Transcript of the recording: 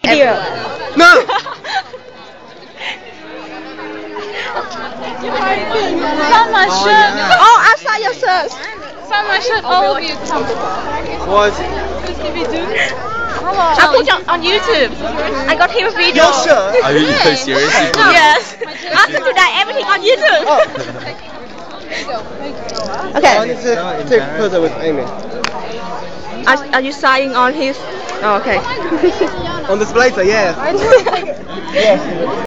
Video. No! Found my shirt. Oh, I saw your shirts. Found my shirt. All of you come. What is it? I put it on YouTube. I got him a video. Your shirt? Are you so serious? Yes. After today, everything on YouTube. Okay. I need to take a photo with Amy. Are you signing on his? Oh, okay. On this blazer, yeah.